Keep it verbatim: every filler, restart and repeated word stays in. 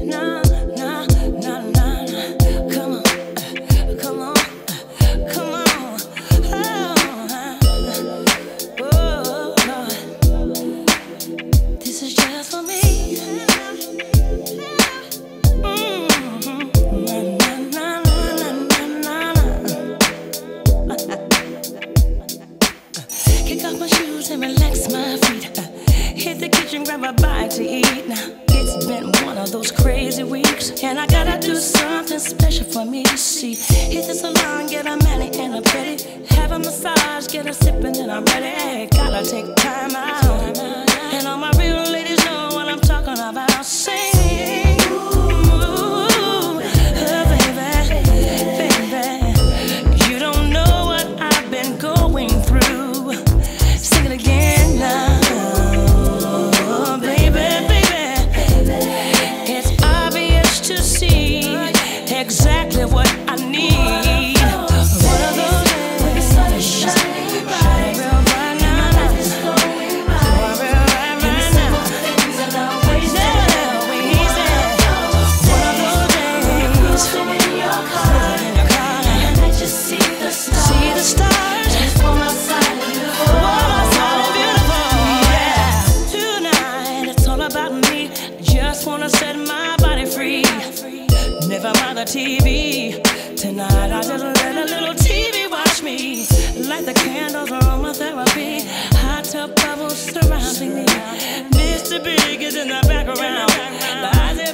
nah, nah, nah, nah, nah. Come on, uh, come on, uh, come on. Oh, oh, Lord. This is just for me. Kick off my shoes and relax my feet. Uh, hit the kitchen, grab a bite to eat. Now, it's been one of those crazy weeks, and I gotta do something special for me to see. Hit the salon, get a mani and a pedi. Have a massage, get a sip, and then I'm ready. Gotta take time out. And all my real ladies know what I'm talking about. Sing. Ooh, baby, baby. You don't know what I've been going through. Sing it again now, baby, baby. It's obvious to see exactly what I need. One of those days, when the sun is shining bright, real bright now, real bright right now. Things are not wasted, wasted. One of those days, sitting in your car, and let you see the stars, see the stars. Just for my side. Just wanna set my body free. Never mind the T V. Tonight I just let a little T V watch me. Light the candles, aromatherapy. Hot tub bubbles surrounding me. Mister Big is in the background.